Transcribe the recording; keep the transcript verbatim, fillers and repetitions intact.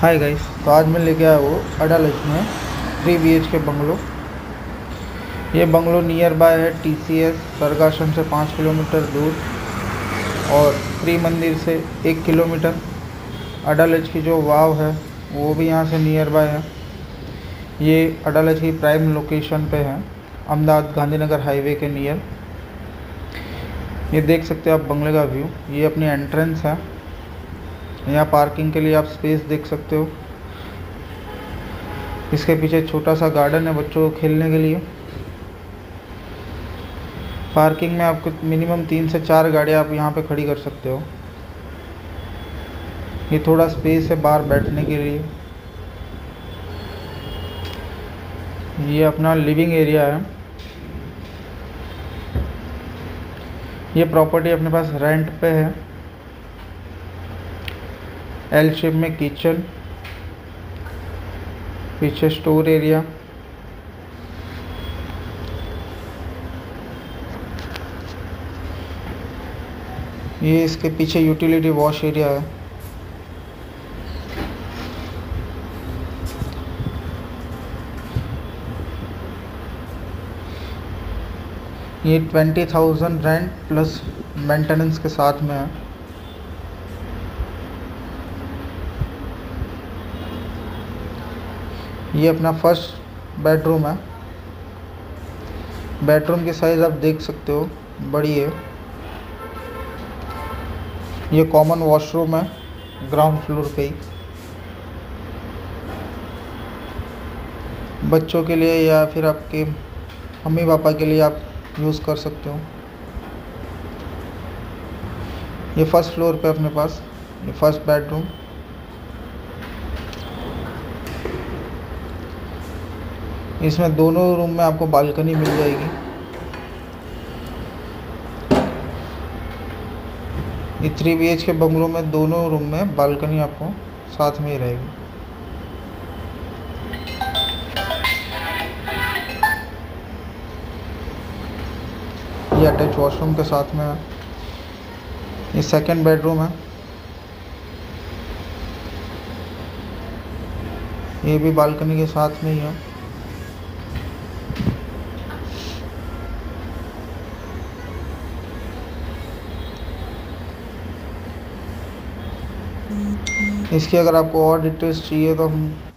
Hi guys, तो आज मैं लेके आया वो अडालज में three B H K bungalow. ये बंगलो नियर बाय है टी सी एस सरगासन से पाँच किलोमीटर दूर और श्री मंदिर से एक किलोमीटर। अडालज की जो वाव है वो भी यहाँ से नियर बाय है। ये अडालज की प्राइम लोकेशन पे है, अहमदाबाद गांधीनगर हाईवे के नियर। ये देख सकते हो आप बंगले का व्यू। ये अपनी एंट्रेंस है। यहाँ पार्किंग के लिए आप स्पेस देख सकते हो। इसके पीछे छोटा सा गार्डन है बच्चों को खेलने के लिए। पार्किंग में आपको मिनिमम तीन से चार गाड़ियाँ आप यहाँ पे खड़ी कर सकते हो। ये थोड़ा स्पेस है बाहर बैठने के लिए। ये अपना लिविंग एरिया है। ये प्रॉपर्टी अपने पास रेंट पे है। एल शेप में किचन, पीछे स्टोर एरिया, ये इसके पीछे यूटिलिटी वॉश एरिया है। ये twenty thousand rent plus maintenance के साथ में है। ये अपना फर्स्ट बेडरूम है। बेडरूम की साइज़ आप देख सकते हो, बड़ी है। ये कॉमन वॉशरूम है ग्राउंड फ्लोर पे ही। बच्चों के लिए या फिर आपके मम्मी पापा के लिए आप यूज़ कर सकते हो। ये फर्स्ट फ्लोर पे अपने पास ये फर्स्ट बेडरूम। इसमें दोनों रूम में आपको बालकनी मिल जाएगी। ये थ्री बी एच के बंगलों में दोनों रूम में बालकनी आपको साथ में ही रहेगी। ये अटैच वॉशरूम के साथ में है। ये सेकंड बेडरूम है। ये भी बालकनी के साथ में ही है। इसकी अगर आपको और डिटेल्स चाहिए तो हम